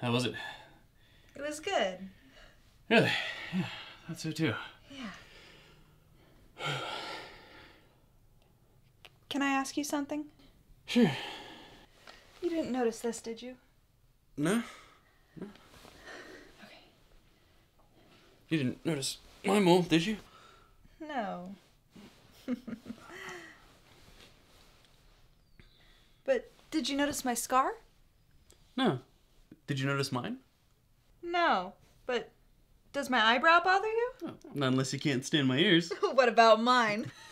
How was it? It was good. Really? Yeah, I thought so too. Yeah. Can I ask you something? Sure. You didn't notice this, did you? No? No. Okay. You didn't notice my mole, did you? No. But did you notice my scar? No. Did you notice mine? No. But does my eyebrow bother you? Oh, not unless you can't stand my ears. What about mine?